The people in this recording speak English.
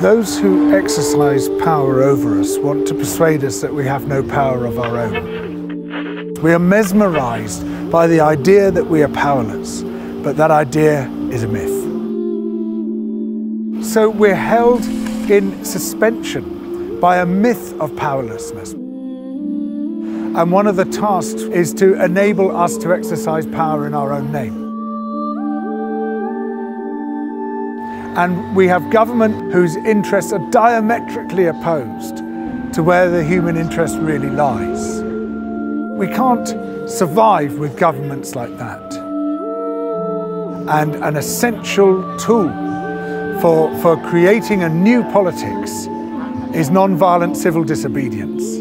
Those who exercise power over us want to persuade us that we have no power of our own. We are mesmerised by the idea that we are powerless, but that idea is a myth. So we're held in suspension by a myth of powerlessness. And one of the tasks is to enable us to exercise power in our own name. And we have government whose interests are diametrically opposed to where the human interest really lies. We can't survive with governments like that. And an essential tool for creating a new politics is non-violent civil disobedience.